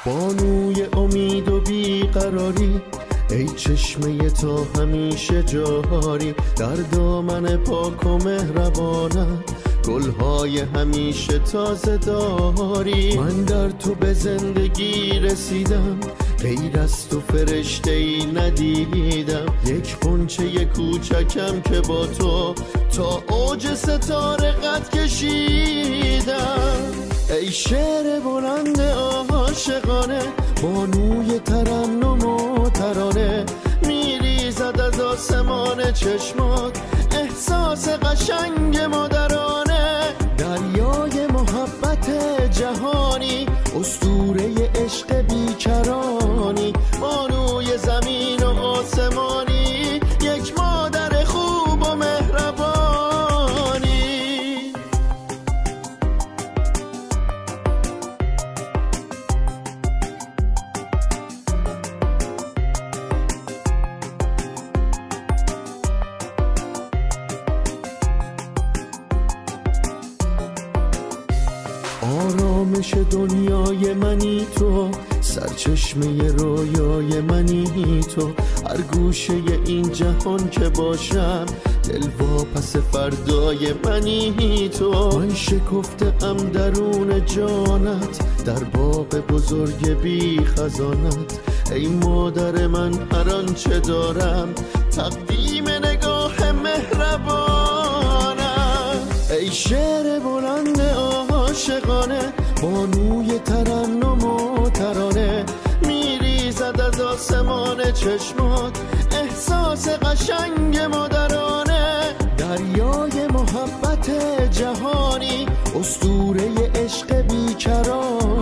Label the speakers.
Speaker 1: بانوی امید و بیقراری، ای چشمه تا همیشه جاری، در دامن پاک و مهربانت گلهای همیشه تازه داری. من در تو به زندگی رسیدم، غیر از تو فرشته ای ندیدم، یک غنچه کوچکم که با تو تا اوج ستاره قد کشیدم. ای شعر بلند عاشقانه، بانوی ترنم و ترانه، میریزد از آسمان چشمات احساس قشنگ مادرانه. دریای محبت جهانی، اسطوره عشق بیکرانی، بانوی زمین و آسمانی، یک مادر خوب و مهربانی. آرامش دنیای منی تو، سرچشمه رویای منی تو، هر گوشه این جهان که باشم دلواپس فردای منی تو. من شکفته ام درون جانت، در باغ بزرگ بی خزانت، ای مادر من هر آنچه دارم تقدیم نگاه مهربانت. ای شعر بلند عاشقانه، بانوی ترنم و ترانه، میریزد از آسمان چشمات احساس قشنگ مادرانه. دریای محبت جهانی، اسطوره عشق بیکران